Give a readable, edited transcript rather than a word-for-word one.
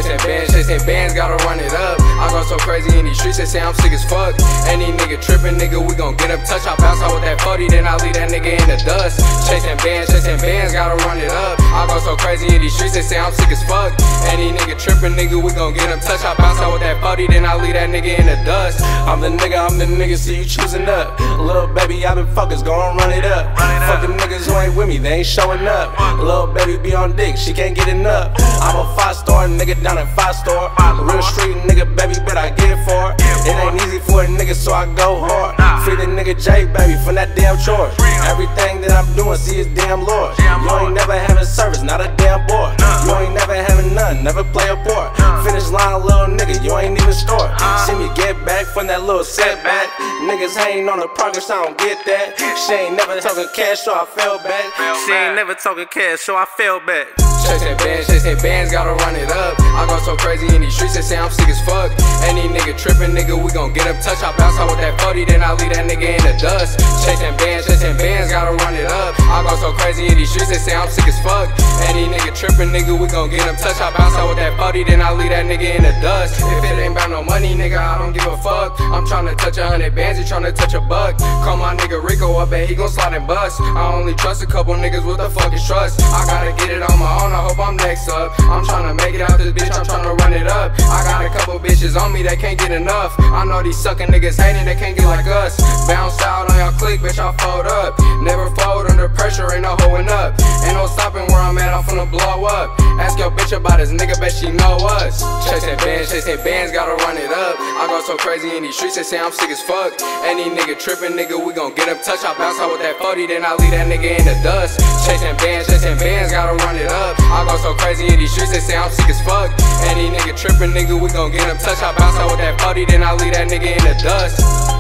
chasing bands, gotta run it up. I go so crazy in these streets, they say I'm sick as fuck. Any nigga trippin', nigga, we gon' get him touch. I bounce out with that 40, then I leave that nigga in the dust. Chasing bands, gotta run it up. I go so crazy in these streets, they say I'm sick as fuck. Any nigga trippin', nigga, we gon' get him touch. I bounce out with that 40, then I leave that nigga in the dust. I'm the nigga, see you choosing up. Little baby, I been focused, gon' run it up. Fuck the niggas who ain't with me, they ain't showing up. Little baby be on dick, she can't get enough. I'm a 5-star nigga down in 5-store. Real street nigga, baby, but I get it for it. It ain't easy for a nigga, so I go hard. Free the nigga J, baby, from that damn chore. Everything that I'm doing, see his damn Lord. You ain't never having service, not a damn boy. You ain't never having none, never play a part. Finish line, little nigga, you ain't even score. See me get back from that little setback. Niggas hating on the progress, I don't get that. She ain't never talking cash, so I fell back. She ain't never talking cash, so I fell back. Chasing bands, gotta run it up. I go so crazy in these streets, they say I'm sick as fuck. Any nigga trippin', nigga, we gon' get him touch. I bounce out with that 40, then I leave that nigga in the dust. Chasing bands, gotta run it up. I go so crazy in these streets, they say I'm sick as fuck. Any nigga trippin', nigga, we gon' get him touch. I bounce out with that 40, then I leave that nigga in the dust. If it ain't about no money, nigga, I don't give a fuck. I'm tryna touch 100 bands, he tryna touch a buck. Call my nigga Rico up and he gon' slide and bust. I only trust a couple niggas with the fucking trust. I gotta get it on my own, I hope I'm next up. I'm tryna make it out this bitch, I'm tryna run it up. I got a couple bitches on me that can't get enough. I know these suckin' niggas hating, they can't get like us. Bounce out on y'all clique, bitch, I fold up. Never fold under pressure, ain't no hoeing up. Ain't no stopping where I'm at, I'm finna blow up. Ask your bitch about his nigga, bet she know us. Chasing bands, gotta run it up. I go so crazy in these streets, they say I'm sick as fuck. Any nigga trippin', nigga, we gon' get him touch. I bounce out with that 40, then I leave that nigga in the dust. Chasing bands, gotta run it up. I go so crazy in these streets, they say I'm sick as fuck. Any nigga trippin', nigga, we gon' get him touch. I bounce out with that 40, then I leave that nigga in the dust.